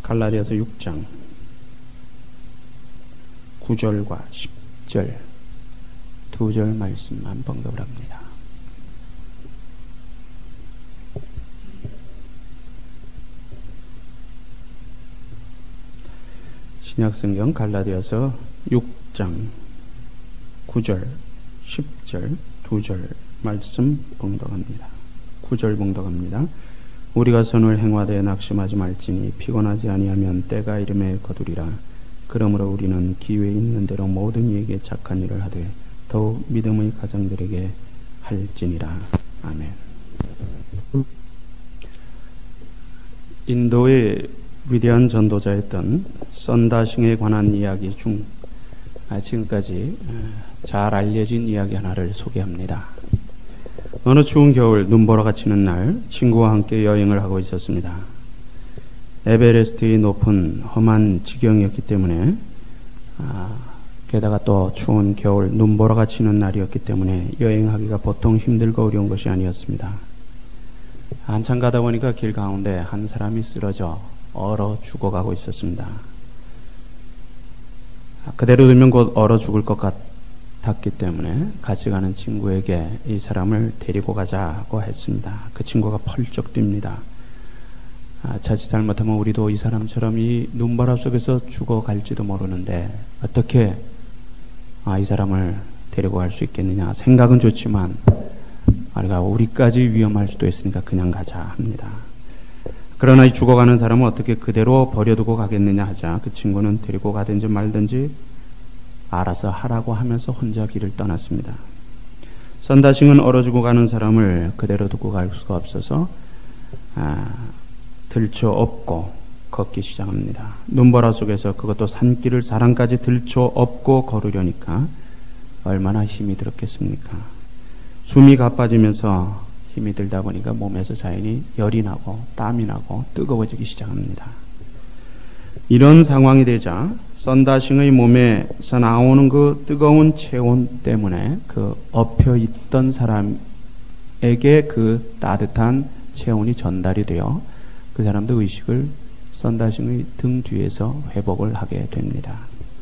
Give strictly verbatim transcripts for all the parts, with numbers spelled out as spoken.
갈라디아서 육 장 구 절과 십 절 두 절 말씀만 번역을 합니다. 신약성경 갈라디아서 육 장 구 절 십 절 두 절 말씀 봉독합니다. 구 절 봉독합니다. 우리가 선을 행하되 낙심하지 말지니 피곤하지 아니하면 때가 이름에 거두리라. 그러므로 우리는 기회 있는 대로 모든 이에게 착한 일을 하되 더욱 믿음의 가정들에게 할지니라. 아멘. 인도의 위대한 전도자였던 선다싱에 관한 이야기 중 지금까지 잘 알려진 이야기 하나를 소개합니다. 어느 추운 겨울 눈보라가 치는 날 친구와 함께 여행을 하고 있었습니다. 에베레스트의 높은 험한 지경이었기 때문에 아, 게다가 또 추운 겨울 눈보라가 치는 날이었기 때문에 여행하기가 보통 힘들고 어려운 것이 아니었습니다. 한참 가다 보니까 길 가운데 한 사람이 쓰러져 얼어 죽어가고 있었습니다. 그대로 두면 곧 얼어 죽을 것 같았기 때문에 같이 가는 친구에게 이 사람을 데리고 가자고 했습니다. 그 친구가 펄쩍 뜁니다. 아, 자칫 잘못하면 우리도 이 사람처럼 이 눈바람 속에서 죽어갈지도 모르는데 어떻게 아, 이 사람을 데리고 갈 수 있겠느냐. 생각은 좋지만 우리가 우리까지 위험할 수도 있으니까 그냥 가자 합니다. 그러나 이 죽어가는 사람은 어떻게 그대로 버려두고 가겠느냐 하자 그 친구는 데리고 가든지 말든지 알아서 하라고 하면서 혼자 길을 떠났습니다. 선다싱은 얼어 죽어가는 사람을 그대로 두고 갈 수가 없어서 아, 들쳐 업고 걷기 시작합니다. 눈보라 속에서 그것도 산길을 사람까지 들쳐 업고 걸으려니까 얼마나 힘이 들었겠습니까? 숨이 가빠지면서 힘이 들다 보니까 몸에서 자연히 열이 나고 땀이 나고 뜨거워지기 시작합니다. 이런 상황이 되자 선다싱의 몸에서 나오는 그 뜨거운 체온 때문에 그 엎여 있던 사람에게 그 따뜻한 체온이 전달이 되어 그 사람도 의식을 선다싱의 등 뒤에서 회복을 하게 됩니다.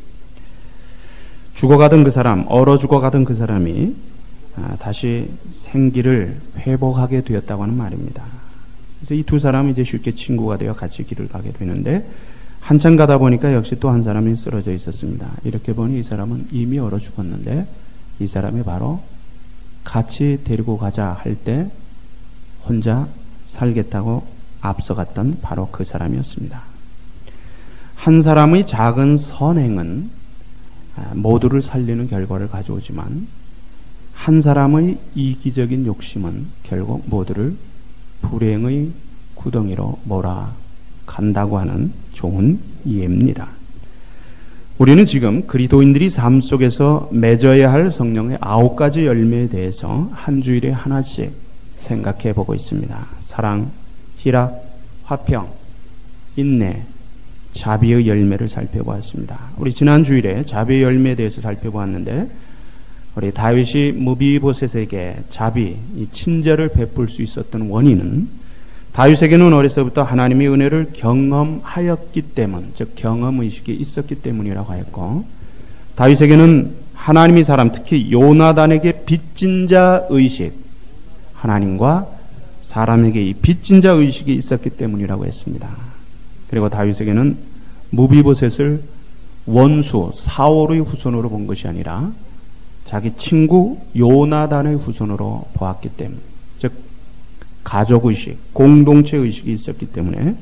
죽어가던 그 사람, 얼어 죽어가던 그 사람이 아, 다시 생기를 회복하게 되었다고 하는 말입니다. 그래서 이 두 사람이 이제 쉽게 친구가 되어 같이 길을 가게 되는데 한참 가다 보니까 역시 또 한 사람이 쓰러져 있었습니다. 이렇게 보니 이 사람은 이미 얼어 죽었는데 이 사람이 바로 같이 데리고 가자 할 때 혼자 살겠다고 앞서갔던 바로 그 사람이었습니다. 한 사람의 작은 선행은 모두를 살리는 결과를 가져오지만 한 사람의 이기적인 욕심은 결국 모두를 불행의 구덩이로 몰아간다고 하는 좋은 이해입니다. 우리는 지금 그리스도인들이 삶 속에서 맺어야 할 성령의 아홉 가지 열매에 대해서 한 주일에 하나씩 생각해 보고 있습니다. 사랑, 희락, 화평, 인내, 자비의 열매를 살펴보았습니다. 우리 지난 주일에 자비의 열매에 대해서 살펴보았는데 우리 다윗이 무비보셋에게 자비, 이 친절을 베풀 수 있었던 원인은 다윗에게는 어려서부터 하나님의 은혜를 경험하였기 때문, 즉 경험의식이 있었기 때문이라고 하였고 다윗에게는 하나님의 사람, 특히 요나단에게 빚진 자 의식, 하나님과 사람에게 이 빚진 자 의식이 있었기 때문이라고 했습니다. 그리고 다윗에게는 무비보셋을 원수 사울의 후손으로 본 것이 아니라 자기 친구 요나단의 후손으로 보았기 때문, 즉 가족의식, 공동체의식이 있었기 때문에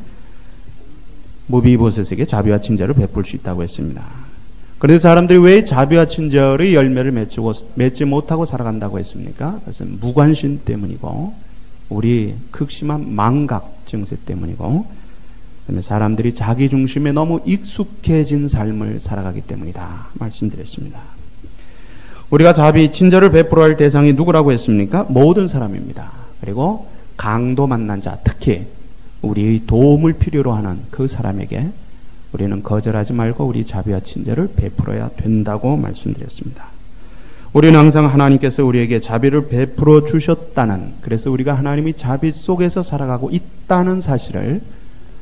무비보셋에게 자비와 친절을 베풀 수 있다고 했습니다. 그런데 사람들이 왜 자비와 친절의 열매를 맺고, 맺지 못하고 살아간다고 했습니까? 그것은 무관심 때문이고 우리 극심한 망각 증세 때문이고 사람들이 자기 중심에 너무 익숙해진 삶을 살아가기 때문이다 말씀드렸습니다. 우리가 자비, 친절을 베풀어야 할 대상이 누구라고 했습니까? 모든 사람입니다. 그리고 강도 만난 자, 특히 우리의 도움을 필요로 하는 그 사람에게 우리는 거절하지 말고 우리 자비와 친절을 베풀어야 된다고 말씀드렸습니다. 우리는 항상 하나님께서 우리에게 자비를 베풀어 주셨다는, 그래서 우리가 하나님의 자비 속에서 살아가고 있다는 사실을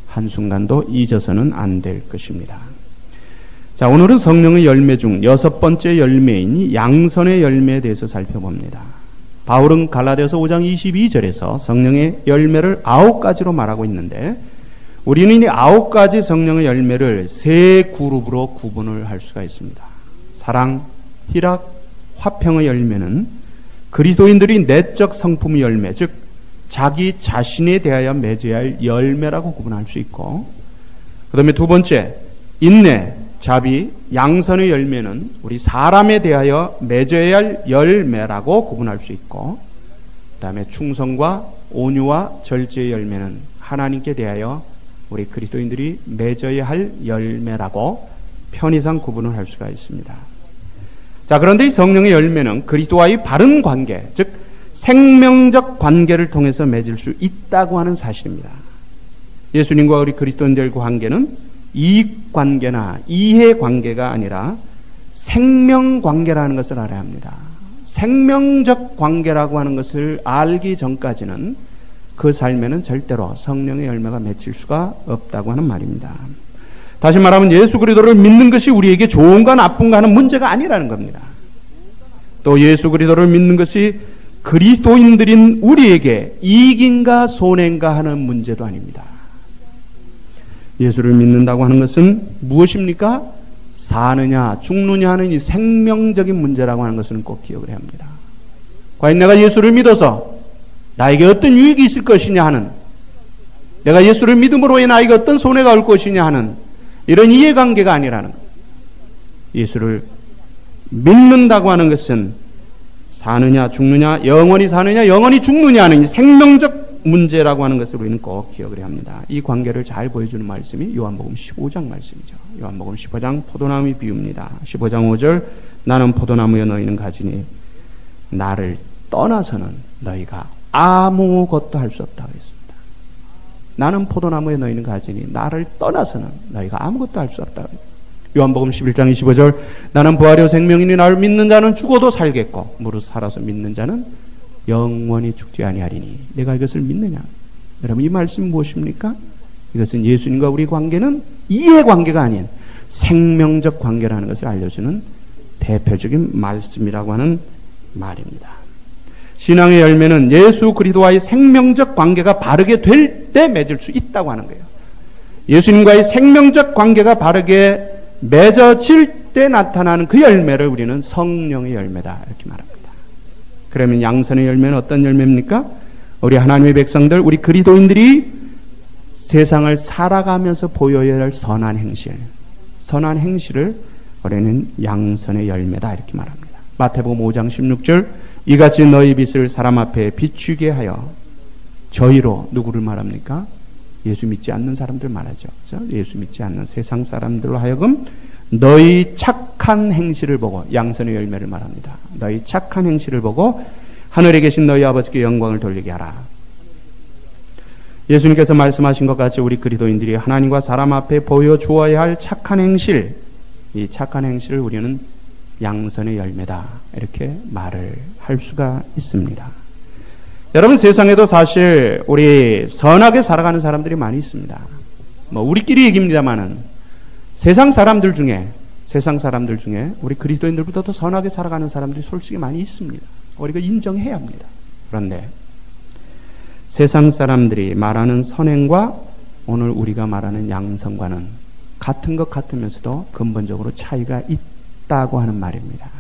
한순간도 잊어서는 안 될 것입니다. 자, 오늘은 성령의 열매 중 여섯 번째 열매인 이 양선의 열매에 대해서 살펴봅니다. 바울은 갈라디아서 오 장 이십이 절에서 성령의 열매를 아홉 가지로 말하고 있는데 우리는 이 아홉 가지 성령의 열매를 세 그룹으로 구분을 할 수가 있습니다. 사랑, 희락, 화평의 열매는 그리스도인들이 내적 성품의 열매, 즉 자기 자신에 대하여 맺어야 할 열매라고 구분할 수 있고, 그 다음에 두 번째 인내, 자비, 양선의 열매는 우리 사람에 대하여 맺어야 할 열매라고 구분할 수 있고, 그 다음에 충성과 온유와 절제의 열매는 하나님께 대하여 우리 그리스도인들이 맺어야 할 열매라고 편의상 구분을 할 수가 있습니다. 자, 그런데 이 성령의 열매는 그리스도와의 바른 관계, 즉 생명적 관계를 통해서 맺을 수 있다고 하는 사실입니다. 예수님과 우리 그리스도인들의 관계는 이익 관계나 이해 관계가 아니라 생명 관계라는 것을 알아야 합니다. 생명적 관계라고 하는 것을 알기 전까지는 그 삶에는 절대로 성령의 열매가 맺힐 수가 없다고 하는 말입니다. 다시 말하면 예수 그리스도를 믿는 것이 우리에게 좋은가 나쁜가 하는 문제가 아니라는 겁니다. 또 예수 그리스도를 믿는 것이 그리스도인들인 우리에게 이익인가 손해인가 하는 문제도 아닙니다. 예수를 믿는다고 하는 것은 무엇입니까? 사느냐 죽느냐 하는 이 생명적인 문제라고 하는 것은 꼭 기억을 해야 합니다. 과연 내가 예수를 믿어서 나에게 어떤 유익이 있을 것이냐 하는, 내가 예수를 믿음으로 인해 나에게 어떤 손해가 올 것이냐 하는 이런 이해관계가 아니라는 것. 예수를 믿는다고 하는 것은 사느냐 죽느냐, 영원히 사느냐 영원히 죽느냐 하는 생명적 문제라고 하는 것을 우리는 꼭 기억을 해야 합니다. 이 관계를 잘 보여주는 말씀이 요한복음 십오 장 말씀이죠. 요한복음 십오 장 포도나무 비유입니다. 십오 장 오 절, 나는 포도나무여 너희는 가지니 나를 떠나서는 너희가 아무것도 할 수 없다고 했습니다. 나는 포도나무에 너희는 가지니 나를 떠나서는 너희가 아무것도 할 수 없다고 했습니다. 요한복음 십일 장 이십오 절, 나는 부활이요 생명이니 나를 믿는 자는 죽어도 살겠고 무릇 살아서 믿는 자는 영원히 죽지 아니하리니 내가 이것을 믿느냐? 여러분, 이 말씀이 무엇입니까? 이것은 예수님과 우리 관계는 이해관계가 아닌 생명적 관계라는 것을 알려주는 대표적인 말씀이라고 하는 말입니다. 신앙의 열매는 예수 그리스도와의 생명적 관계가 바르게 될 때 맺을 수 있다고 하는 거예요. 예수님과의 생명적 관계가 바르게 맺어질 때 나타나는 그 열매를 우리는 성령의 열매다 이렇게 말합니다. 그러면 양선의 열매는 어떤 열매입니까? 우리 하나님의 백성들, 우리 그리스도인들이 세상을 살아가면서 보여야 할 선한 행실, 선한 행실을 우리는 양선의 열매다 이렇게 말합니다. 마태복음 오 장 십육 절, 이같이 너희 빛을 사람 앞에 비추게 하여, 저희로 누구를 말합니까? 예수 믿지 않는 사람들 말하죠. 그렇죠? 예수 믿지 않는 세상 사람들로 하여금 너희 착한 행실을 보고, 양선의 열매를 말합니다. 너희 착한 행실을 보고 하늘에 계신 너희 아버지께 영광을 돌리게 하라. 예수님께서 말씀하신 것 같이 우리 그리스도인들이 하나님과 사람 앞에 보여주어야 할 착한 행실, 이 착한 행실을 우리는 양선의 열매다 이렇게 말을 할 수가 있습니다. 여러분, 세상에도 사실 우리 선하게 살아가는 사람들이 많이 있습니다. 뭐 우리끼리 얘기입니다만은 세상 사람들 중에 세상 사람들 중에 우리 그리스도인들보다 더 선하게 살아가는 사람들이 솔직히 많이 있습니다. 우리가 인정해야 합니다. 그런데 세상 사람들이 말하는 선행과 오늘 우리가 말하는 양선과는 같은 것 같으면서도 근본적으로 차이가 있다고 하는 말입니다.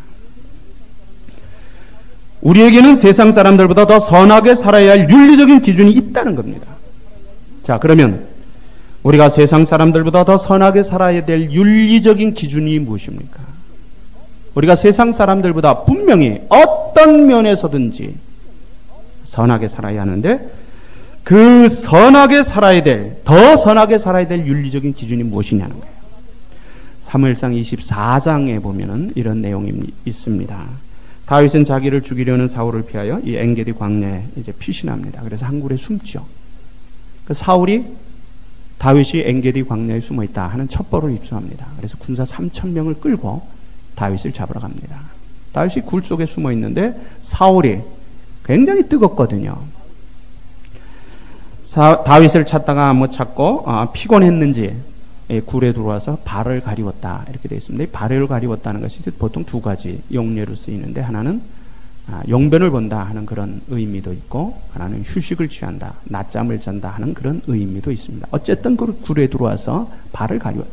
우리에게는 세상 사람들보다 더 선하게 살아야 할 윤리적인 기준이 있다는 겁니다. 자, 그러면 우리가 세상 사람들보다 더 선하게 살아야 될 윤리적인 기준이 무엇입니까? 우리가 세상 사람들보다 분명히 어떤 면에서든지 선하게 살아야 하는데, 그 선하게 살아야 될, 더 선하게 살아야 될 윤리적인 기준이 무엇이냐는 거예요. 사무엘상 이십사 장에 보면은 이런 내용이 있습니다. 다윗은 자기를 죽이려는 사울을 피하여 이 엔게디 광야에 이제 피신합니다. 그래서 한 굴에 숨죠. 그 사울이 다윗이 엔게디 광야에 숨어 있다 하는 첩보를 입수합니다. 그래서 군사 삼천 명을 끌고 다윗을 잡으러 갑니다. 다윗이 굴 속에 숨어 있는데 사울이 굉장히 뜨겁거든요. 사, 다윗을 찾다가 못 찾고 어, 피곤했는지 예, 굴에 들어와서 발을 가리웠다 이렇게 되어 있습니다. 이 발을 가리웠다는 것이 보통 두 가지 용례로 쓰이는데 하나는 아, 용변을 본다 하는 그런 의미도 있고 하나는 휴식을 취한다, 낮잠을 잔다 하는 그런 의미도 있습니다. 어쨌든 그 굴에 들어와서 발을 가리웠다.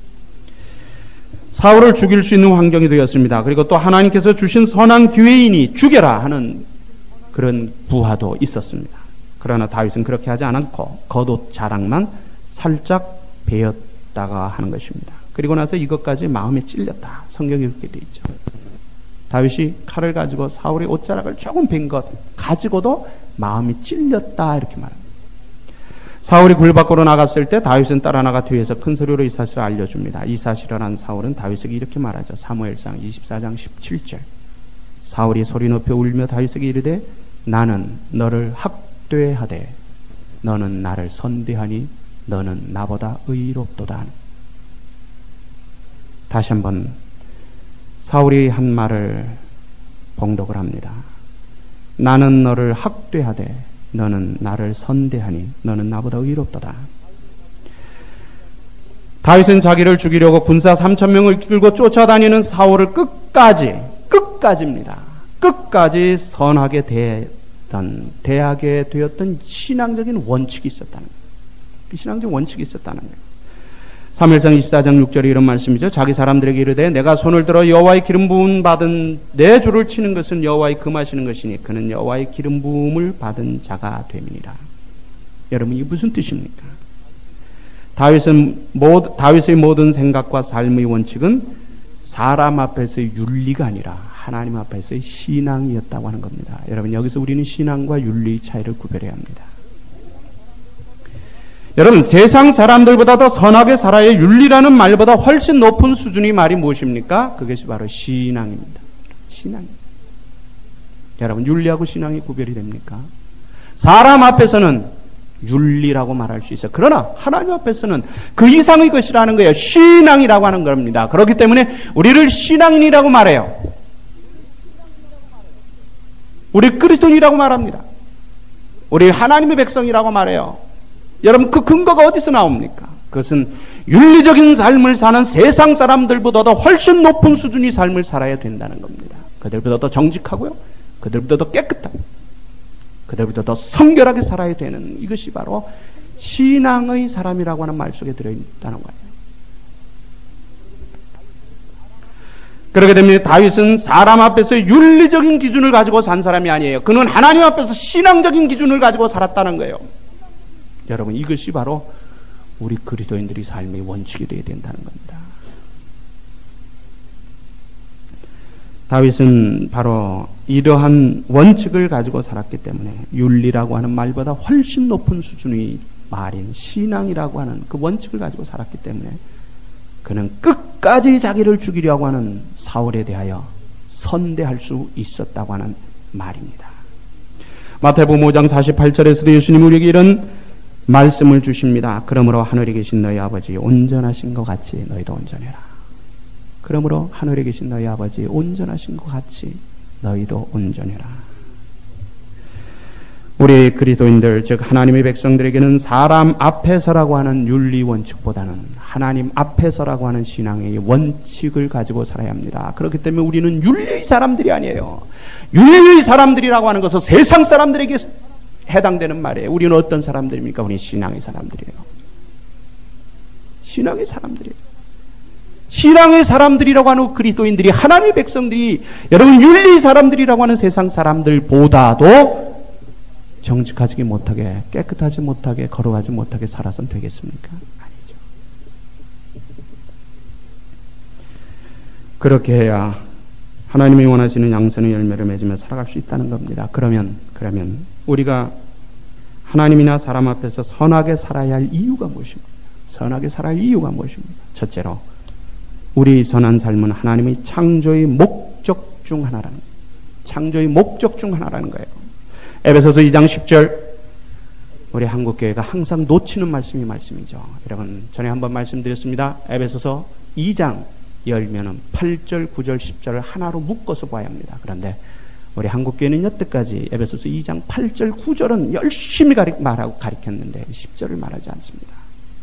사울을 죽일 수 있는 환경이 되었습니다. 그리고 또 하나님께서 주신 선한 기회이니 죽여라 하는 그런 부하도 있었습니다. 그러나 다윗은 그렇게 하지 않았고 겉옷 자랑만 살짝 베었다가 하는 것입니다. 그리고 나서 이것까지 마음에 찔렸다. 성경이 그렇게 되어 있죠. 다윗이 칼을 가지고 사울의 옷자락을 조금 벤 것 가지고도 마음이 찔렸다 이렇게 말합니다. 사울이 굴 밖으로 나갔을 때 다윗은 따라 나가 뒤에서 큰 소리로 이 사실을 알려줍니다. 이 사실을 한 사울은 다윗에게 이렇게 말하죠. 사무엘상 이십사 장 십칠 절. 사울이 소리 높여 울며 다윗에게 이르되 나는 너를 학대하되 너는 나를 선대하니 너는 나보다 의롭도다. 다시 한번 사울이 한 말을 봉독을 합니다. 나는 너를 학대하되 너는 나를 선대하니 너는 나보다 의롭도다. 다윗은 자기를 죽이려고 군사 삼천 명을 끌고 쫓아다니는 사울을 끝까지 끝까지입니다. 끝까지 선하게 대했던 대하게 되었던 신앙적인 원칙이 있었다는 거예요. 그 신앙적인 원칙이 있었다는 거예요. 사무엘상 이십사 장 육 절에 이런 말씀이죠. 자기 사람들에게 이르되 내가 손을 들어 여호와의 기름 부음 받은 내 주를 치는 것은 여호와의 금하시는 것이니 그는 여호와의 기름 부음을 받은 자가 됨이니라. 여러분 이게 무슨 뜻입니까? 다윗은 모, 다윗의 모든 생각과 삶의 원칙은 사람 앞에서의 윤리가 아니라 하나님 앞에서의 신앙이었다고 하는 겁니다. 여러분 여기서 우리는 신앙과 윤리의 차이를 구별해야 합니다. 여러분 세상 사람들보다 더 선하게 살아야 윤리라는 말보다 훨씬 높은 수준의 말이 무엇입니까? 그것이 바로 신앙입니다. 신앙입니다. 여러분 윤리하고 신앙이 구별이 됩니까? 사람 앞에서는 윤리라고 말할 수 있어요. 그러나 하나님 앞에서는 그 이상의 것이라는 거예요. 신앙이라고 하는 겁니다. 그렇기 때문에 우리를 신앙인이라고 말해요. 우리 그리스도인이라고 말합니다. 우리 하나님의 백성이라고 말해요. 여러분 그 근거가 어디서 나옵니까? 그것은 윤리적인 삶을 사는 세상 사람들보다도 훨씬 높은 수준의 삶을 살아야 된다는 겁니다. 그들보다 더 정직하고요. 그들보다 더 깨끗하고 그들보다 더 성결하게 살아야 되는 이것이 바로 신앙의 사람이라고 하는 말 속에 들어있다는 거예요. 그렇게 되면 다윗은 사람 앞에서 윤리적인 기준을 가지고 산 사람이 아니에요. 그는 하나님 앞에서 신앙적인 기준을 가지고 살았다는 거예요. 여러분 이것이 바로 우리 그리스도인들의 삶의 원칙이 되어야 된다는 겁니다. 다윗은 바로 이러한 원칙을 가지고 살았기 때문에 윤리라고 하는 말보다 훨씬 높은 수준의 말인 신앙이라고 하는 그 원칙을 가지고 살았기 때문에 그는 끝까지 자기를 죽이려고 하는 사울에 대하여 선대할 수 있었다고 하는 말입니다. 마태복음 오 장 사십팔 절에서도 예수님이 우리에게 이런 말씀을 주십니다. 그러므로 하늘에 계신 너희 아버지 온전하신 것 같이 너희도 온전해라. 그러므로 하늘에 계신 너희 아버지 온전하신 것 같이 너희도 온전해라. 우리 그리스도인들 즉 하나님의 백성들에게는 사람 앞에서라고 하는 윤리 원칙보다는 하나님 앞에서라고 하는 신앙의 원칙을 가지고 살아야 합니다. 그렇기 때문에 우리는 윤리의 사람들이 아니에요. 윤리의 사람들이라고 하는 것은 세상 사람들에게 해당되는 말이에요. 우리는 어떤 사람들입니까? 우리는 신앙의 사람들이에요. 신앙의 사람들이에요. 신앙의 사람들이라고 하는 그리스도인들이 하나님의 백성들이 여러분 윤리의 사람들이라고 하는 세상 사람들보다도 정직하지 못하게 깨끗하지 못하게 걸어가지 못하게 살아서는 되겠습니까? 아니죠. 그렇게 해야 하나님이 원하시는 양선의 열매를 맺으며 살아갈 수 있다는 겁니다. 그러면 그러면 우리가 하나님이나 사람 앞에서 선하게 살아야 할 이유가 무엇입니까? 선하게 살아야 할 이유가 무엇입니까? 첫째로 우리 선한 삶은 하나님의 창조의 목적 중 하나라는 거예요. 창조의 목적 중 하나라는 거예요. 에베소서 이 장 십 절 우리 한국교회가 항상 놓치는 말씀이 말씀이죠. 여러분 전에 한번 말씀드렸습니다. 에베소서 이 장 열면은 팔 절, 구 절, 십 절을 하나로 묶어서 봐야 합니다. 그런데 우리 한국교회는 여태까지 에베소서 이 장 팔 절 구 절은 열심히 가리, 말하고 가르쳤는데 십 절을 말하지 않습니다.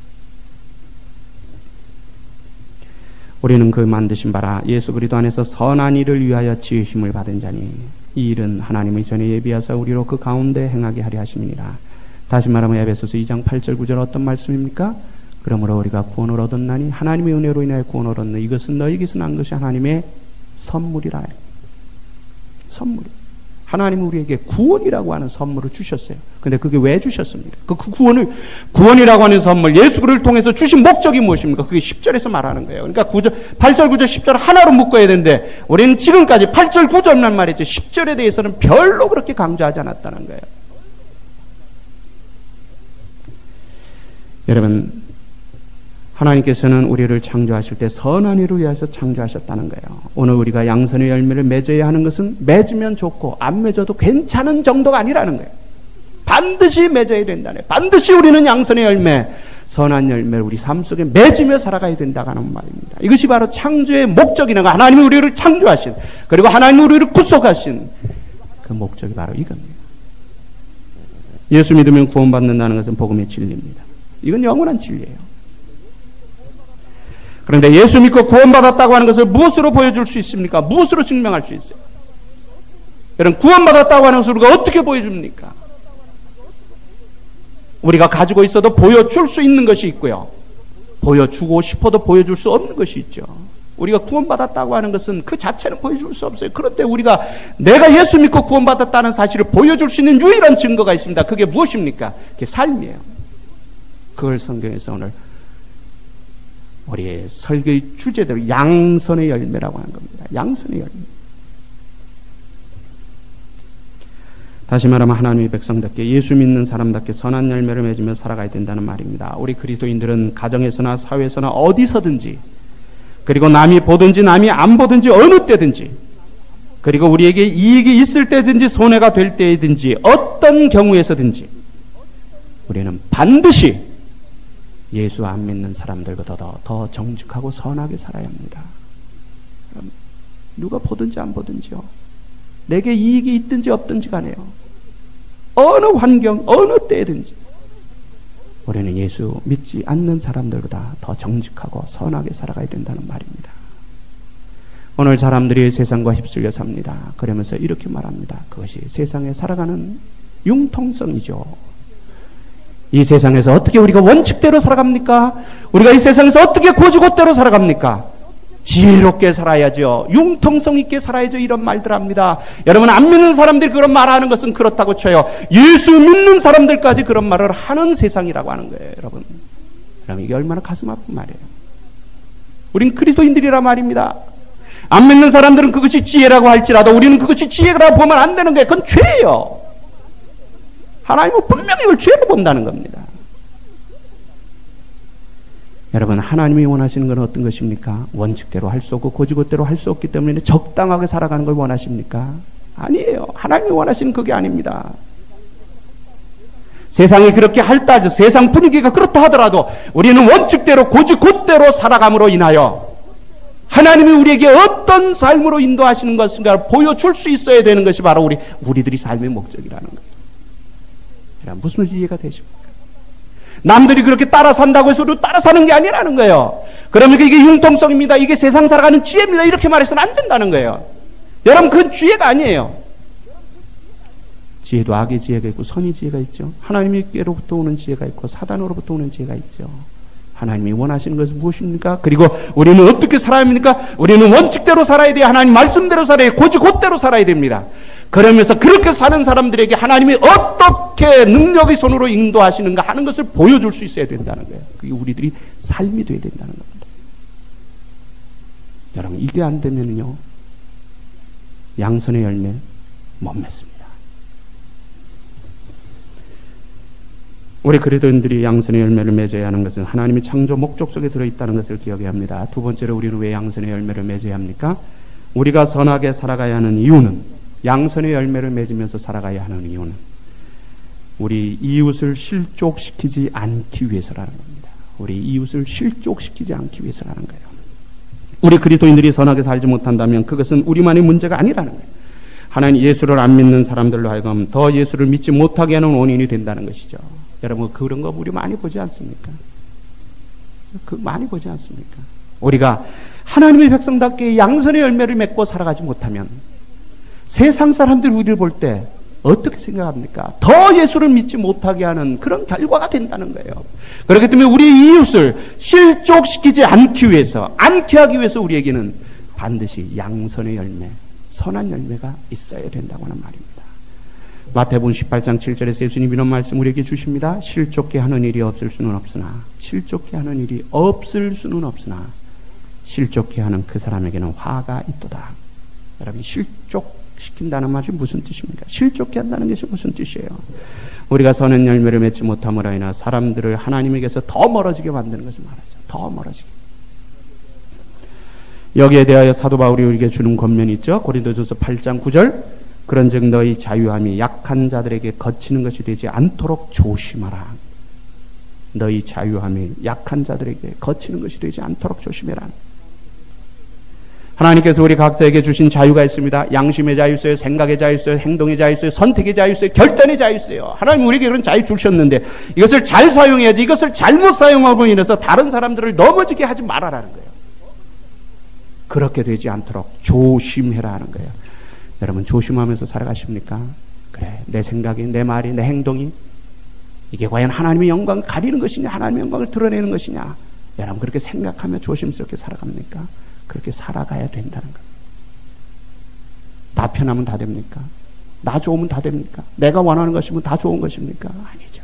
우리는 그 만드신 바라 예수 그리스도 안에서 선한 일을 위하여 지으심을 받은 자니 이 일은 하나님의 전에 예비하사 우리로 그 가운데 행하게 하려 하심이니라. 다시 말하면 에베소서 이 장 팔 절 구 절 어떤 말씀입니까? 그러므로 우리가 구원을 얻었나니 하나님의 은혜로 인하여 구원을 얻는 이것은 너희에게서 난 것이 하나님의 선물이라. 선물. 하나님은 우리에게 구원이라고 하는 선물을 주셨어요. 근데 그게 왜 주셨습니까? 그 구원을, 구원이라고 하는 선물, 예수 그리스도를 통해서 주신 목적이 무엇입니까? 그게 십 절에서 말하는 거예요. 그러니까 구 절, 팔 절, 구 절, 십 절 하나로 묶어야 되는데, 우리는 지금까지 팔 절, 구 절만 말했죠. 십 절에 대해서는 별로 그렇게 강조하지 않았다는 거예요. 여러분, 하나님께서는 우리를 창조하실 때 선한 일을 위해서 창조하셨다는 거예요. 오늘 우리가 양선의 열매를 맺어야 하는 것은 맺으면 좋고 안 맺어도 괜찮은 정도가 아니라는 거예요. 반드시 맺어야 된다네. 반드시 우리는 양선의 열매, 선한 열매를 우리 삶 속에 맺으며 살아가야 된다고 하는 말입니다. 이것이 바로 창조의 목적이라는 거. 하나님이 우리를 창조하신, 그리고 하나님이 우리를 구속하신 그 목적이 바로 이겁니다. 예수 믿으면 구원받는다는 것은 복음의 진리입니다. 이건 영원한 진리예요. 그런데 예수 믿고 구원받았다고 하는 것을 무엇으로 보여줄 수 있습니까? 무엇으로 증명할 수 있어요? 여러분, 구원받았다고 하는 것을 우리가 어떻게 보여줍니까? 우리가 가지고 있어도 보여줄 수 있는 것이 있고요. 보여주고 싶어도 보여줄 수 없는 것이 있죠. 우리가 구원받았다고 하는 것은 그 자체는 보여줄 수 없어요. 그런데 우리가 내가 예수 믿고 구원받았다는 사실을 보여줄 수 있는 유일한 증거가 있습니다. 그게 무엇입니까? 그게 삶이에요. 그걸 성경에서 오늘 우리의 설교의 주제대로 양선의 열매라고 하는 겁니다. 양선의 열매. 다시 말하면 하나님의 백성답게 예수 믿는 사람답게 선한 열매를 맺으며 살아가야 된다는 말입니다. 우리 그리스도인들은 가정에서나 사회에서나 어디서든지, 그리고 남이 보든지 남이 안 보든지 어느 때든지, 그리고 우리에게 이익이 있을 때든지 손해가 될 때든지 어떤 경우에서든지 우리는 반드시 예수 안 믿는 사람들보다 더, 더 정직하고 선하게 살아야 합니다. 누가 보든지 안 보든지요. 내게 이익이 있든지 없든지 간에요. 어느 환경, 어느 때든지 우리는 예수 믿지 않는 사람들보다 더 정직하고 선하게 살아가야 된다는 말입니다. 오늘 사람들이 세상과 휩쓸려 삽니다. 그러면서 이렇게 말합니다. 그것이 세상에 살아가는 융통성이죠. 이 세상에서 어떻게 우리가 원칙대로 살아갑니까? 우리가 이 세상에서 어떻게 고지고대로 살아갑니까? 지혜롭게 살아야죠. 융통성 있게 살아야죠. 이런 말들 합니다. 여러분, 안 믿는 사람들이 그런 말하는 것은 그렇다고 쳐요. 예수 믿는 사람들까지 그런 말을 하는 세상이라고 하는 거예요. 여러분, 그럼 이게 얼마나 가슴 아픈 말이에요. 우린 그리스도인들이라 말입니다. 안 믿는 사람들은 그것이 지혜라고 할지라도 우리는 그것이 지혜라고 보면 안 되는 거예요. 그건 죄예요. 하나님은 분명히 이걸 죄로 본다는 겁니다. 여러분, 하나님이 원하시는 건 어떤 것입니까? 원칙대로 할 수 없고 고지고대로 할 수 없기 때문에 적당하게 살아가는 걸 원하십니까? 아니에요. 하나님이 원하시는 그게 아닙니다. 세상이 그렇게 할다, 세상 분위기가 그렇다 하더라도 우리는 원칙대로 고지고대로 살아감으로 인하여 하나님이 우리에게 어떤 삶으로 인도하시는 것인가를 보여줄 수 있어야 되는 것이 바로 우리, 우리들이 삶의 목적이라는 거예요. 무슨 이해가 되십니까? 남들이 그렇게 따라 산다고 해서 우리도 따라 사는 게 아니라는 거예요. 그러면 이게 융통성입니다. 이게 세상 살아가는 지혜입니다. 이렇게 말해서는 안 된다는 거예요. 여러분, 그건 지혜가 아니에요. 지혜도 악의 지혜가 있고 선의 지혜가 있죠. 하나님께로부터 오는 지혜가 있고 사단으로부터 오는 지혜가 있죠. 하나님이 원하시는 것은 무엇입니까? 그리고 우리는 어떻게 살아야 합니까? 우리는 원칙대로 살아야 돼요. 하나님 말씀대로 살아야 돼요. 고지고대로 살아야 됩니다. 그러면서 그렇게 사는 사람들에게 하나님이 어떻게 능력의 손으로 인도하시는가 하는 것을 보여줄 수 있어야 된다는 거예요. 그게 우리들이 삶이 돼야 된다는 겁니다. 여러분, 이게 안 되면요, 양선의 열매 못 맺습니다. 우리 그리스도인들이 양선의 열매를 맺어야 하는 것은 하나님의 창조 목적 속에 들어있다는 것을 기억해야 합니다. 두 번째로 우리는 왜 양선의 열매를 맺어야 합니까? 우리가 선하게 살아가야 하는 이유는, 양선의 열매를 맺으면서 살아가야 하는 이유는 우리 이웃을 실족시키지 않기 위해서라는 겁니다. 우리 이웃을 실족시키지 않기 위해서라는 거예요. 우리 그리스도인들이 선하게 살지 못한다면 그것은 우리만의 문제가 아니라는 거예요. 하나님 예수를 안 믿는 사람들로 하여금 더 예수를 믿지 못하게 하는 원인이 된다는 것이죠. 여러분 그런 거 우리 많이 보지 않습니까? 그 많이 보지 않습니까? 우리가 하나님의 백성답게 양선의 열매를 맺고 살아가지 못하면 세상 사람들이 우리를 볼 때 어떻게 생각합니까? 더 예수를 믿지 못하게 하는 그런 결과가 된다는 거예요. 그렇기 때문에 우리 이웃을 실족시키지 않기 위해서, 않게 하기 위해서 우리에게는 반드시 양선의 열매, 선한 열매가 있어야 된다고 하는 말입니다. 마태복음 십팔 장 칠 절에서 예수님이 이런 말씀 우리에게 주십니다. 실족게 하는 일이 없을 수는 없으나, 실족게 하는 일이 없을 수는 없으나 실족게 하는 그 사람에게는 화가 있도다. 여러분 실족시킨다는 말이 무슨 뜻입니까? 실족게 한다는 것이 무슨 뜻이에요? 우리가 선한 열매를 맺지 못함으로 인하 사람들을 하나님에게서 더 멀어지게 만드는 것을 말하죠. 더 멀어지게. 여기에 대하여 사도 바울이 우리에게 주는 권면이 있죠. 고린도전서 팔 장 구 절 그런즉 너희 자유함이 약한 자들에게 거치는 것이 되지 않도록 조심하라. 너희 자유함이 약한 자들에게 거치는 것이 되지 않도록 조심해라. 하나님께서 우리 각자에게 주신 자유가 있습니다. 양심의 자유 있어요. 생각의 자유 있어요. 행동의 자유 있어요. 선택의 자유 있어요. 결단의 자유 있어요. 하나님 우리에게 그런 자유 주셨는데 이것을 잘 사용해야지, 이것을 잘못 사용하고 인해서 다른 사람들을 넘어지게 하지 말아라는 거예요. 그렇게 되지 않도록 조심해라 하는 거예요. 여러분 조심하면서 살아가십니까? 그래, 내 생각이, 내 말이, 내 행동이 이게 과연 하나님의 영광을 가리는 것이냐, 하나님의 영광을 드러내는 것이냐. 여러분 그렇게 생각하며 조심스럽게 살아갑니까? 그렇게 살아가야 된다는 거예요. 나 편하면 다 됩니까? 나 좋으면 다 됩니까? 내가 원하는 것이면 다 좋은 것입니까? 아니죠.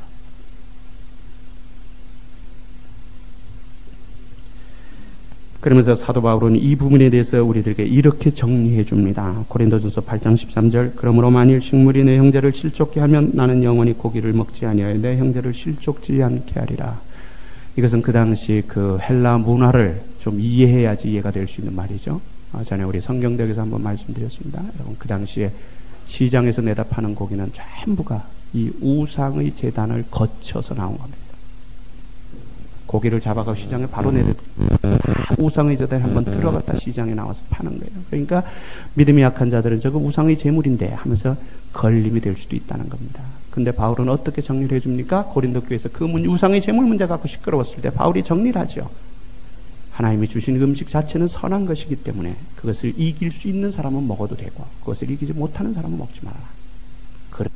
그러면서 사도 바울은 이 부분에 대해서 우리들에게 이렇게 정리해 줍니다. 고린도전서 팔 장 십삼 절 그러므로 만일 식물이 내 형제를 실족케 하면 나는 영원히 고기를 먹지 아니하여 내 형제를 실족지 않게 하리라. 이것은 그 당시 그 헬라 문화를 좀 이해해야지 이해가 될 수 있는 말이죠. 아, 전에 우리 성경대학에서 한번 말씀드렸습니다. 여러분 그 당시에 시장에서 내다 파는 고기는 전부가 이 우상의 제단을 거쳐서 나온 겁니다. 고기를 잡아가 시장에 바로 내다 우상의 제단에 한번 들어갔다 시장에 나와서 파는 거예요. 그러니까 믿음이 약한 자들은 저거 우상의 제물인데 하면서 걸림이 될 수도 있다는 겁니다. 근데 바울은 어떻게 정리를 해줍니까? 고린도 교회에서 그 문, 우상의 제물 문제 갖고 시끄러웠을 때 바울이 정리를 하죠. 하나님이 주신 음식 자체는 선한 것이기 때문에 그것을 이길 수 있는 사람은 먹어도 되고 그것을 이기지 못하는 사람은 먹지 말아라. 그래.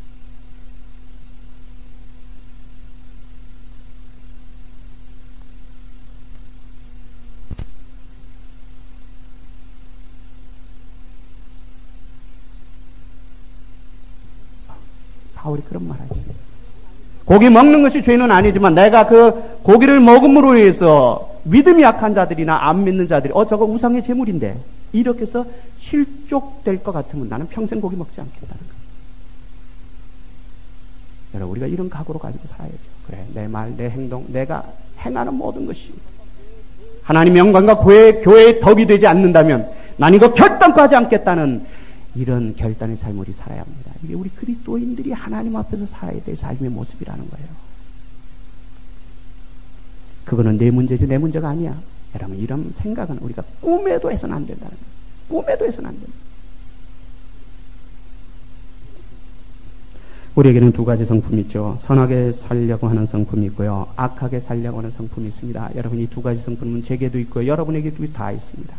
바울이 그런 말하지. 고기 먹는 것이 죄는 아니지만 내가 그 고기를 먹음으로 해서 믿음이 약한 자들이나 안 믿는 자들이 어 저거 우상의 제물인데 이렇게 해서 실족될 것 같으면 나는 평생 고기 먹지 않겠다는 거예요. 여러분 우리가 이런 각오로 가지고 살아야죠. 그래, 내 말, 내 행동, 내가 행하는 모든 것이 하나님의 영광과 교회, 교회의 덕이 되지 않는다면 난 이거 결단코 하지 않겠다는 이런 결단의 삶을 우리 살아야 합니다. 이게 우리 그리스도인들이 하나님 앞에서 살아야 될 삶의 모습이라는 거예요. 그거는 내 문제지 내 문제가 아니야. 여러분 이런 생각은 우리가 꿈에도 해서는 안 된다는 거예요. 꿈에도 해서는 안 된다. 우리에게는 두 가지 성품이 있죠. 선하게 살려고 하는 성품이 있고요. 악하게 살려고 하는 성품이 있습니다. 여러분 이 두 가지 성품은 제게도 있고요. 여러분에게도 다 있습니다.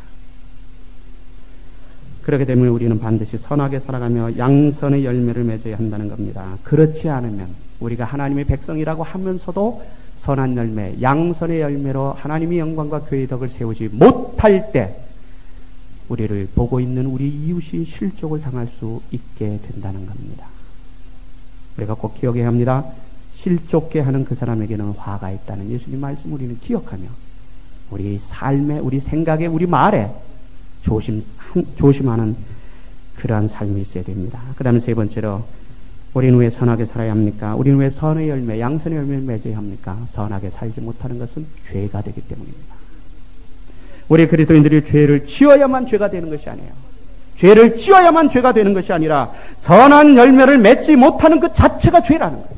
그렇기 때문에 우리는 반드시 선하게 살아가며 양선의 열매를 맺어야 한다는 겁니다. 그렇지 않으면 우리가 하나님의 백성이라고 하면서도 선한 열매, 양선의 열매로 하나님의 영광과 교회의 덕을 세우지 못할 때 우리를 보고 있는 우리 이웃이 실족을 당할 수 있게 된다는 겁니다. 우리가 꼭 기억해야 합니다. 실족게 하는 그 사람에게는 화가 있다는 예수님 말씀 우리는 기억하며 우리 삶에, 우리 생각에, 우리 말에 조심, 조심하는 그러한 삶이 있어야 됩니다. 그 다음에 세 번째로 우리는 왜 선하게 살아야 합니까? 우리는 왜 선의 열매, 양선의 열매를 맺어야 합니까? 선하게 살지 못하는 것은 죄가 되기 때문입니다. 우리 그리스도인들이 죄를 지어야만 죄가 되는 것이 아니에요. 죄를 지어야만 죄가 되는 것이 아니라 선한 열매를 맺지 못하는 그 자체가 죄라는 거예요.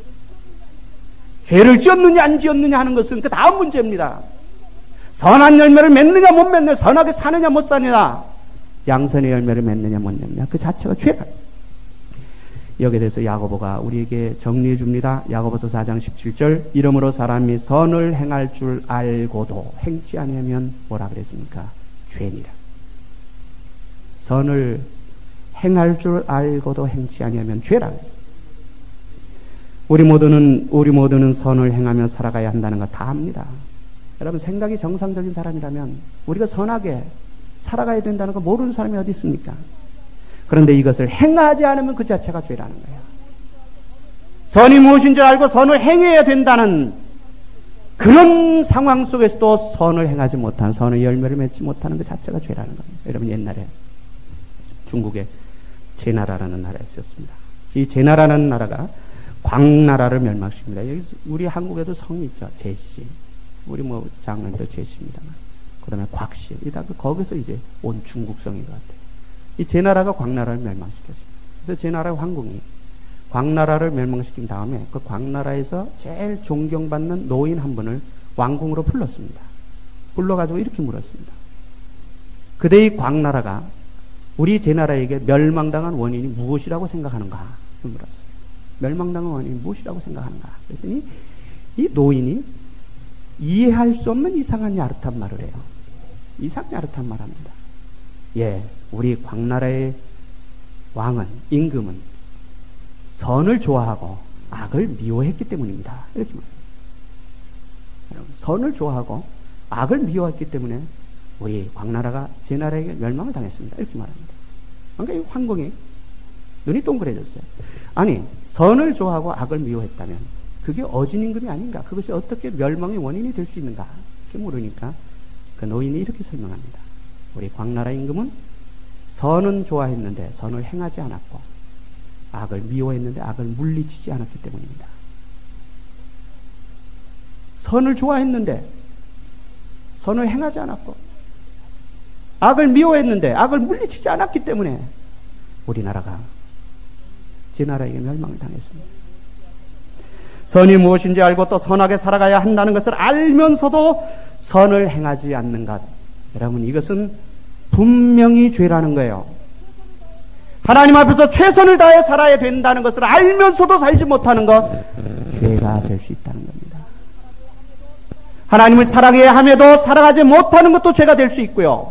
죄를 지었느냐 안 지었느냐 하는 것은 그 다음 문제입니다. 선한 열매를 맺느냐 못 맺느냐, 선하게 사느냐 못 사느냐, 양선의 열매를 맺느냐 못 맺느냐 그 자체가 죄다. 여기에 대해서 야고보가 우리에게 정리해 줍니다. 야고보서 사 장 십칠 절 이러므로 사람이 선을 행할 줄 알고도 행치 아니하면 뭐라 그랬습니까? 죄니라. 선을 행할 줄 알고도 행치 아니하면 죄라. 우리 모두는 우리 모두는 선을 행하며 살아가야 한다는 거 다 압니다. 여러분 생각이 정상적인 사람이라면 우리가 선하게 살아가야 된다는 거 모르는 사람이 어디 있습니까? 그런데 이것을 행하지 않으면 그 자체가 죄라는 거예요. 선이 무엇인 줄 알고 선을 행해야 된다는 그런 상황 속에서도 선을 행하지 못한, 선의 열매를 맺지 못하는 그 자체가 죄라는 겁니다. 여러분 옛날에 중국에 제나라라는 나라가 있었습니다. 이 제나라라는 나라가 광나라를 멸망시킵니다. 여기 우리 한국에도 성이 있죠. 제씨. 우리 뭐 장로님도 제씨입니다만. 그 다음에 곽씨. 이다 거기서 이제 온 중국성인 것 같아요. 이 제나라가 광나라를 멸망시켰습니다. 그래서 제나라 황궁이 광나라를 멸망시킨 다음에 그 광나라에서 제일 존경받는 노인 한 분을 왕궁으로 불렀습니다. 불러가지고 이렇게 물었습니다. 그대의 광나라가 우리 제나라에게 멸망당한 원인이 무엇이라고 생각하는가? 물었어요. 멸망당한 원인이 무엇이라고 생각하는가? 그랬더니 이 노인이 이해할 수 없는 이상한 야릇한 말을 해요. 이상한 야릇한 말 합니다. 예, 우리 광나라의 왕은, 임금은 선을 좋아하고 악을 미워했기 때문입니다. 이렇게 말합니다. 선을 좋아하고 악을 미워했기 때문에 우리 광나라가 제 나라에게 멸망을 당했습니다. 이렇게 말합니다. 그러니까 이 황궁이 눈이 동그래졌어요. 아니, 선을 좋아하고 악을 미워했다면 그게 어진 임금이 아닌가? 그것이 어떻게 멸망의 원인이 될 수 있는가? 이렇게 물으니까 그 노인이 이렇게 설명합니다. 우리 광나라 임금은 선은 좋아했는데 선을 행하지 않았고 악을 미워했는데 악을 물리치지 않았기 때문입니다. 선을 좋아했는데 선을 행하지 않았고 악을 미워했는데 악을 물리치지 않았기 때문에 우리나라가 제 나라에게 멸망을 당했습니다. 선이 무엇인지 알고 또 선하게 살아가야 한다는 것을 알면서도 선을 행하지 않는 것, 여러분 이것은 분명히 죄라는 거예요. 하나님 앞에서 최선을 다해 살아야 된다는 것을 알면서도 살지 못하는 것, 죄가 될 수 있다는 겁니다. 하나님을 사랑해야 함에도 살아가지 못하는 것도 죄가 될 수 있고요.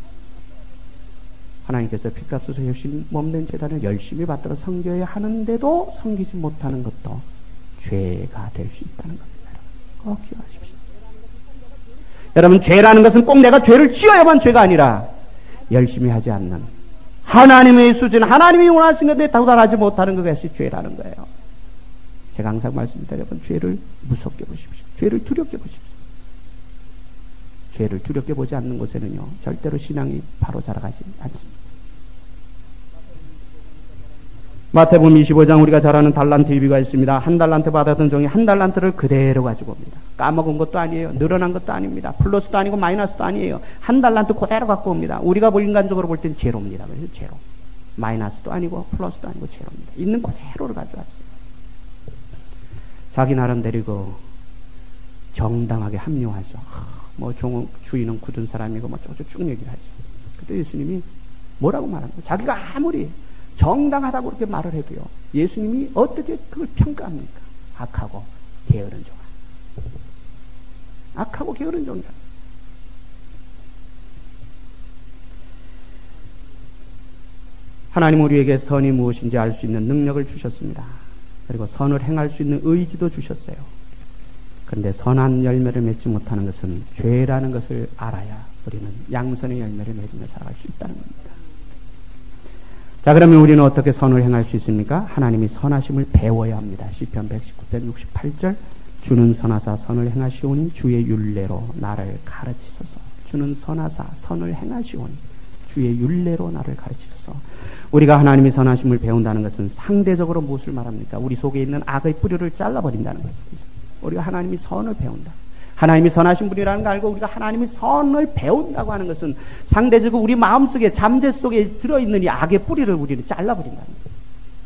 하나님께서 피값으로 열심히 몸된 제단을 열심히 받들어 섬겨야 하는데도 섬기지 못하는 것도 죄가 될 수 있다는 겁니다. 꼭 기억하십시오. 여러분, 죄라는 것은 꼭 내가 죄를 지어야만 죄가 아니라 열심히 하지 않는 하나님의 수준, 하나님이 원하신 것에 도달하지 못하는 것이 죄라는 거예요. 제가 항상 말씀드립니다. 여러분, 죄를 무섭게 보십시오. 죄를 두렵게 보십시오. 죄를 두렵게 보지 않는 곳에는요, 절대로 신앙이 바로 자라가지 않습니다. 마태복음 이십오 장 우리가 잘 아는 달란트 비유가 있습니다. 한 달란트 받았던 종이 한 달란트를 그대로 가지고 옵니다. 까먹은 것도 아니에요. 늘어난 것도 아닙니다. 플러스도 아니고 마이너스도 아니에요. 한 달란트 그대로 갖고 옵니다. 우리가 인간적으로 볼 땐 제로입니다. 그래서 제로. 마이너스도 아니고 플러스도 아니고 제로입니다. 있는 그대로를 가져왔어요. 자기 나름대로 정당하게 합리화하죠. 뭐 종, 주인은 굳은 사람이고 뭐 쭉쭉 얘기를 하죠. 그때 예수님이 뭐라고 말합니까? 자기가 아무리 정당하다고 그렇게 말을 해도요, 예수님이 어떻게 그걸 평가합니까? 악하고 게으른 종아. 악하고 게으른 종이라. 하나님 우리에게 선이 무엇인지 알 수 있는 능력을 주셨습니다. 그리고 선을 행할 수 있는 의지도 주셨어요. 그런데 선한 열매를 맺지 못하는 것은 죄라는 것을 알아야 우리는 양선의 열매를 맺으며 살아갈 수 있다는 겁니다. 자, 그러면 우리는 어떻게 선을 행할 수 있습니까? 하나님이 선하심을 배워야 합니다. 시편 백십구 편 육십팔 절 주는 선하사 선을 행하시오니 주의 율례로 나를 가르치소서. 주는 선하사 선을 행하시오니 주의 율례로 나를 가르치소서. 우리가 하나님이 선하심을 배운다는 것은 상대적으로 무엇을 말합니까? 우리 속에 있는 악의 뿌리를 잘라버린다는 거죠. 우리가 하나님이 선을 배운다. 하나님이 선하신 분이라는 걸 알고 우리가 하나님이 선을 배운다고 하는 것은 상대적으로 우리 마음속에 잠재 속에 들어있는 이 악의 뿌리를 우리는 잘라버린다는 거예요.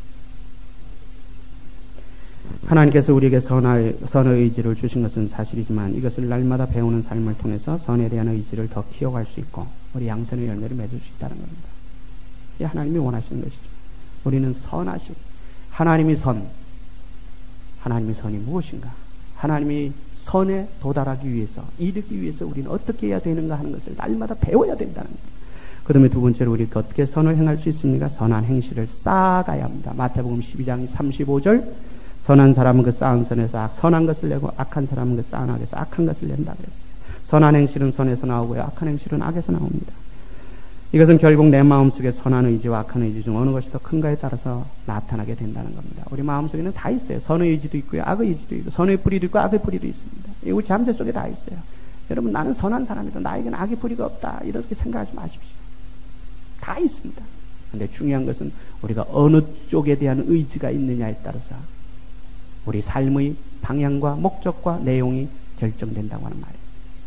하나님께서 우리에게 선의, 선의 의지를 주신 것은 사실이지만 이것을 날마다 배우는 삶을 통해서 선에 대한 의지를 더 키워갈 수 있고 우리 양선의 열매를 맺을 수 있다는 겁니다. 이 하나님이 원하시는 것이죠. 우리는 선하신 하나님이 선, 하나님의 선이 무엇인가? 하나님이 선에 도달하기 위해서, 이르기 위해서 우리는 어떻게 해야 되는가 하는 것을 날마다 배워야 된다는 거예요. 그 다음에 두 번째로 우리가 어떻게 선을 행할 수 있습니까? 선한 행실을 쌓아가야 합니다. 마태복음 십이 장 삼십오 절, 선한 사람은 그 쌓은 선에서 악, 선한 것을 내고 악한 사람은 그 쌓은 악에서 악한 것을 낸다 그랬어요. 선한 행실은 선에서 나오고요, 악한 행실은 악에서 나옵니다. 이것은 결국 내 마음속에 선한 의지와 악한 의지 중 어느 것이 더 큰가에 따라서 나타나게 된다는 겁니다. 우리 마음속에는 다 있어요. 선의 의지도 있고요, 악의 의지도 있고, 선의 뿌리도 있고 악의 뿌리도 있습니다. 우리 잠재 속에 다 있어요. 여러분, 나는 선한 사람이다, 나에게는 악의 뿌리가 없다, 이렇게 생각하지 마십시오. 다 있습니다. 그런데 중요한 것은 우리가 어느 쪽에 대한 의지가 있느냐에 따라서 우리 삶의 방향과 목적과 내용이 결정된다고 하는 말이에요.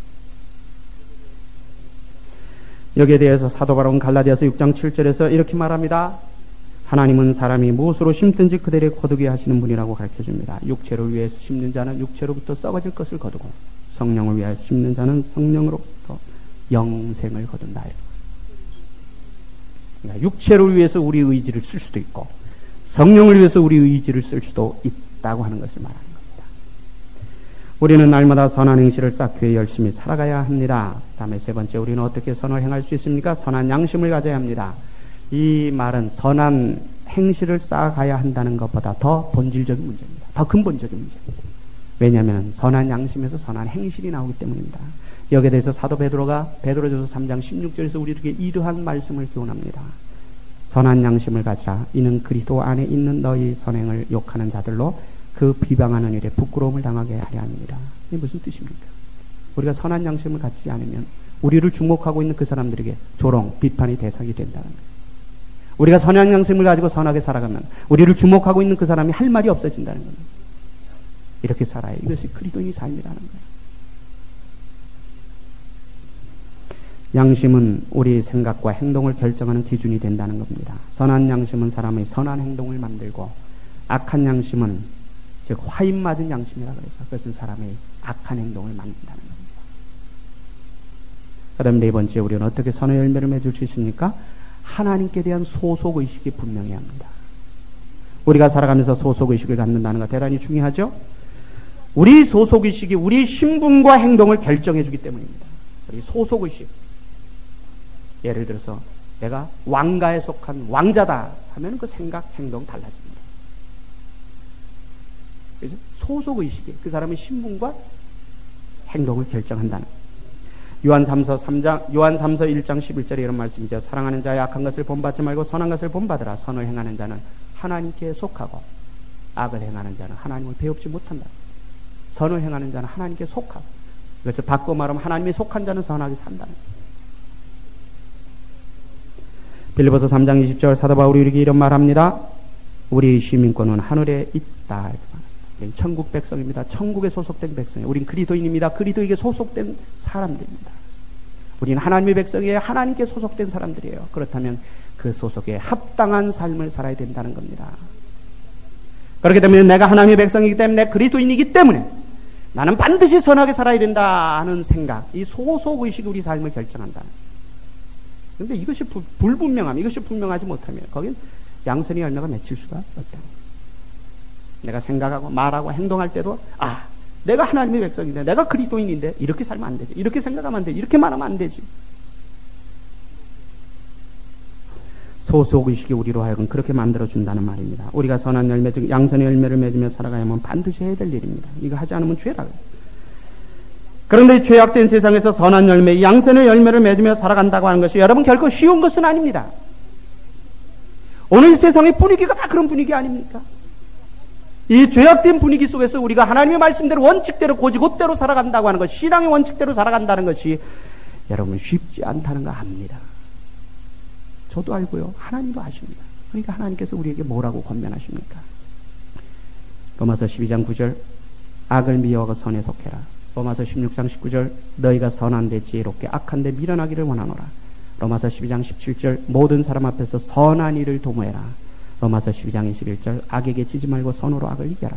여기에 대해서 사도 바울은 갈라디아서 육 장 칠 절에서 이렇게 말합니다. 하나님은 사람이 무엇으로 심든지 그대로 거두게 하시는 분이라고 가르쳐줍니다. 육체를 위해서 심는 자는 육체로부터 썩어질 것을 거두고 성령을 위하여 심는 자는 성령으로부터 영생을 거둔다. 그러니까 육체를 위해서 우리 의지를 쓸 수도 있고 성령을 위해서 우리 의지를 쓸 수도 있다고 하는 것을 말하는 겁니다. 우리는 날마다 선한 행실을 쌓기 위해 열심히 살아가야 합니다. 다음에 세 번째, 우리는 어떻게 선을 행할 수 있습니까? 선한 양심을 가져야 합니다. 이 말은 선한 행실을 쌓아가야 한다는 것보다 더 본질적인 문제입니다. 더 근본적인 문제입니다. 왜냐하면 선한 양심에서 선한 행실이 나오기 때문입니다. 여기에 대해서 사도 베드로가 베드로전서 삼 장 십육 절에서 우리에게 이러한 말씀을 교훈합니다. 선한 양심을 가지라. 이는 그리스도 안에 있는 너희 선행을 욕하는 자들로 그 비방하는 일에 부끄러움을 당하게 하려 합니다. 이게 무슨 뜻입니까? 우리가 선한 양심을 갖지 않으면 우리를 주목하고 있는 그 사람들에게 조롱, 비판의 대상이 된다는 거예요. 우리가 선한 양심을 가지고 선하게 살아가면 우리를 주목하고 있는 그 사람이 할 말이 없어진다는 겁니다. 이렇게 살아야 이것이 그리스도인의 삶이라는 거예요. 양심은 우리의 생각과 행동을 결정하는 기준이 된다는 겁니다. 선한 양심은 사람의 선한 행동을 만들고 악한 양심은 즉 화인 맞은 양심이라 그래서 그것은 사람의 악한 행동을 만든다는 겁니다. 그 다음 네 번째, 우리는 어떻게 선의 열매를 맺을 수 있습니까? 하나님께 대한 소속의식이 분명해야 합니다. 우리가 살아가면서 소속의식을 갖는다는 것 대단히 중요하죠. 우리 소속의식이 우리 신분과 행동을 결정해 주기 때문입니다. 우리 소속의식, 예를 들어서 내가 왕가에 속한 왕자다 하면 그 생각, 행동 달라집니다. 그래서 소속의식이 그 사람의 신분과 행동을 결정한다는 거예요. 요한 삼서 삼 장, 요한 삼서 일 장 십일 절에 이런 말씀이죠. 사랑하는 자의 악한 것을 본받지 말고 선한 것을 본받으라. 선을 행하는 자는 하나님께 속하고 악을 행하는 자는 하나님을 배웁지 못한다. 선을 행하는 자는 하나님께 속하고, 그래서 바꿔 말하면 하나님이 속한 자는 선하게 산다는 거예요. 빌립보서 삼 장 이십 절 사도 바울이 이렇게 이런 말합니다. 우리 시민권은 하늘에 있다. 우리는 천국 백성입니다. 천국에 소속된 백성이에요. 우린 그리스도인입니다. 그리스도에게 소속된 사람들입니다. 우리는 하나님의 백성이에요. 하나님께 소속된 사람들이에요. 그렇다면 그 소속에 합당한 삶을 살아야 된다는 겁니다. 그렇기 때문에 내가 하나님의 백성이기 때문에 그리스도인이기 때문에 나는 반드시 선하게 살아야 된다 하는 생각, 이 소속의식이 우리 삶을 결정한다. 그런데 이것이 부, 불분명함, 이것이 분명하지 못하면 거긴 양선의 열매가 맺힐 수가 없다. 내가 생각하고 말하고 행동할 때도 아, 내가 하나님의 백성인데, 내가 그리스도인인데 이렇게 살면 안 되지, 이렇게 생각하면 안 되지, 이렇게 말하면 안 되지. 소속의식이 우리로 하여금 그렇게 만들어준다는 말입니다. 우리가 선한 열매, 즉 양선의 열매를 맺으며 살아가야만 반드시 해야 될 일입니다. 이거 하지 않으면 죄라. 그런데 죄악된 세상에서 선한 열매, 양선의 열매를 맺으며 살아간다고 하는 것이 여러분 결코 쉬운 것은 아닙니다. 오늘 세상의 분위기가 다 그런 분위기 아닙니까? 이 죄악된 분위기 속에서 우리가 하나님의 말씀대로 원칙대로 고지곳대로 살아간다고 하는 것, 신앙의 원칙대로 살아간다는 것이 여러분 쉽지 않다는 거 압니다. 저도 알고요. 하나님도 아십니다. 그러니까 하나님께서 우리에게 뭐라고 권면하십니까? 로마서 십이 장 구 절 악을 미워하고 선에 속해라. 로마서 십육 장 십구 절 너희가 선한데 지혜롭게 악한데 미련하기를 원하노라. 로마서 십이 장 십칠 절 모든 사람 앞에서 선한 일을 도모해라. 로마서 십이 장 이십일 절 악에게 지지 말고 선으로 악을 이겨라.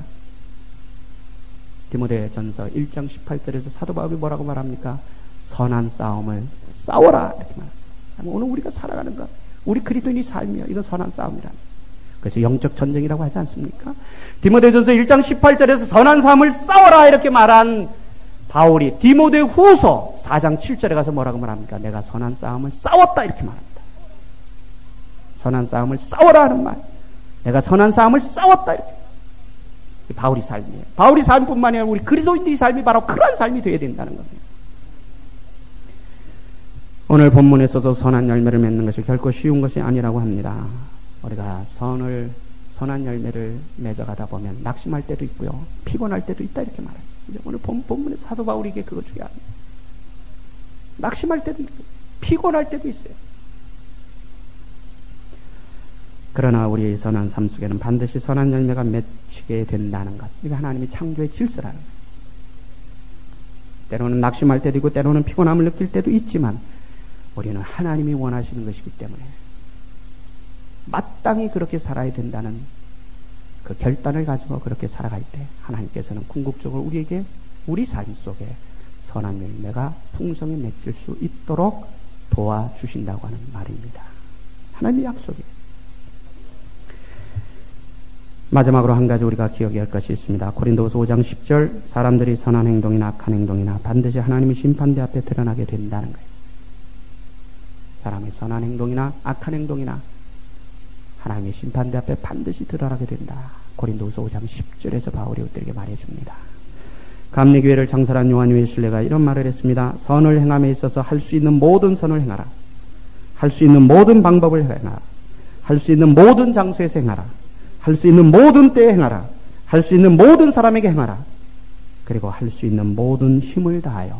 디모데전서 일 장 십팔 절에서 사도 바울이 뭐라고 말합니까? 선한 싸움을 싸워라 이렇게 말합니다. 오늘 우리가 살아가는 것, 우리 그리스도인의 삶이요. 이건 선한 싸움이라. 그래서 영적 전쟁이라고 하지 않습니까? 디모데전서 일 장 십팔 절에서 선한 싸움을 싸워라 이렇게 말한 바울이 디모데 후서 사 장 칠 절에 가서 뭐라고 말합니까? 내가 선한 싸움을 싸웠다 이렇게 말합니다. 선한 싸움을 싸워라 하는 말. 내가 선한 싸움을 싸웠다 이렇게. 바울이 삶이에요. 바울이 삶뿐만이 아니라 우리 그리스도인들의 삶이 바로 그런 삶이 되어야 된다는 겁니다. 오늘 본문에서도 선한 열매를 맺는 것이 결코 쉬운 것이 아니라고 합니다. 우리가 선을 선한 열매를 맺어가다 보면 낙심할 때도 있고요. 피곤할 때도 있다 이렇게 말해요. 오늘 본, 본문에 사도 바울이 이게 그거 중요합니다. 낙심할 때도 있고 피곤할 때도 있어요. 그러나 우리의 선한 삶 속에는 반드시 선한 열매가 맺히게 된다는 것. 이게 하나님의 창조의 질서라는 거예요. 때로는 낙심할 때도 있고 때로는 피곤함을 느낄 때도 있지만 우리는 하나님이 원하시는 것이기 때문에 마땅히 그렇게 살아야 된다는 그 결단을 가지고 그렇게 살아갈 때 하나님께서는 궁극적으로 우리에게 우리 삶 속에 선한 열매가 풍성히 맺힐 수 있도록 도와주신다고 하는 말입니다. 하나님의 약속이에요. 마지막으로 한 가지 우리가 기억해야 할 것이 있습니다. 고린도후서 오 장 십 절 사람들이 선한 행동이나 악한 행동이나 반드시 하나님의 심판대 앞에 드러나게 된다는 거예요. 사람의 선한 행동이나 악한 행동이나 하나님의 심판대 앞에 반드시 드러나게 된다. 고린도후서 오 장 십 절에서 바울이 우리에게 말해줍니다. 감리교회를 창설한 요한 웨슬레가 이런 말을 했습니다. 선을 행함에 있어서 할 수 있는 모든 선을 행하라. 할 수 있는 모든 방법을 행하라. 할 수 있는 모든 장소에서 행하라. 할 수 있는 모든 때에 행하라. 할 수 있는 모든 사람에게 행하라. 그리고 할 수 있는 모든 힘을 다하여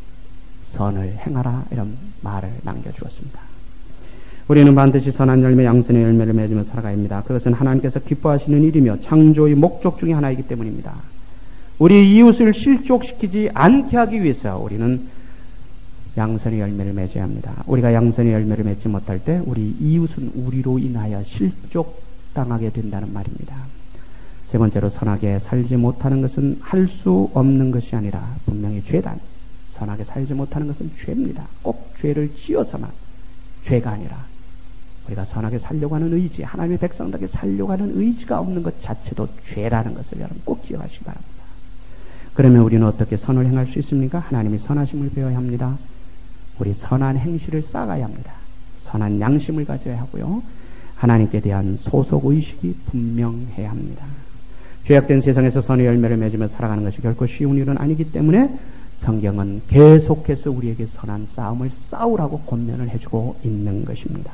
선을 행하라. 이런 말을 남겨주었습니다. 우리는 반드시 선한 열매, 양선의 열매를 맺으며 살아가야 합니다. 그것은 하나님께서 기뻐하시는 일이며 창조의 목적 중에 하나이기 때문입니다. 우리 이웃을 실족시키지 않게 하기 위해서 우리는 양선의 열매를 맺어야 합니다. 우리가 양선의 열매를 맺지 못할 때 우리 이웃은 우리로 인하여 실족당하게 된다는 말입니다. 세 번째로 선하게 살지 못하는 것은 할 수 없는 것이 아니라 분명히 죄다. 선하게 살지 못하는 것은 죄입니다. 꼭 죄를 지어서만 죄가 아니라 우리가 선하게 살려고 하는 의지, 하나님의 백성답게 살려고 하는 의지가 없는 것 자체도 죄라는 것을 여러분 꼭 기억하시기 바랍니다. 그러면 우리는 어떻게 선을 행할 수 있습니까? 하나님이 선하심을 배워야 합니다. 우리 선한 행실을 쌓아야 합니다. 선한 양심을 가져야 하고요. 하나님께 대한 소속의식이 분명해야 합니다. 죄악된 세상에서 선의 열매를 맺으며 살아가는 것이 결코 쉬운 일은 아니기 때문에 성경은 계속해서 우리에게 선한 싸움을 싸우라고 권면을 해주고 있는 것입니다.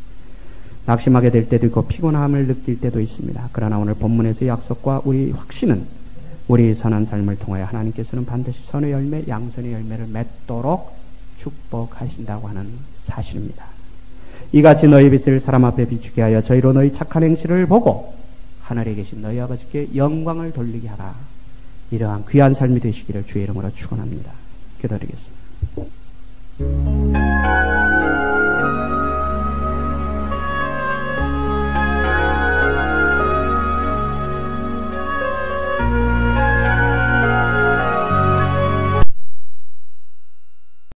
낙심하게 될 때도 있고 피곤함을 느낄 때도 있습니다. 그러나 오늘 본문에서의 약속과 우리 확신은 우리 선한 삶을 통하여 하나님께서는 반드시 선의 열매, 양선의 열매를 맺도록 축복하신다고 하는 사실입니다. 이같이 너희 빛을 사람 앞에 비추게 하여 저희로 너희 착한 행실을 보고 하늘에 계신 너희 아버지께 영광을 돌리게 하라. 이러한 귀한 삶이 되시기를 주의 이름으로 축원합니다. 기도드리겠습니다.